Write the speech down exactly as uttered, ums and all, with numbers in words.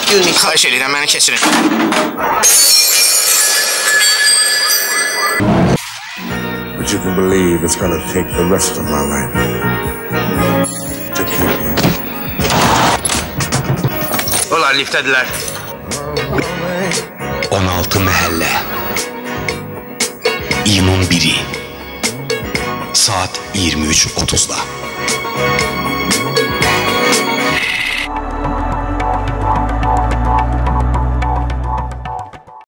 Excuse me. Xahiş edirəm, məni keçirin. But you can believe it's gonna take the rest of my life to keep you. Onlar liftədilər. on altı məhəllə. iyunun biri. Saat iyirmi üç otuzda.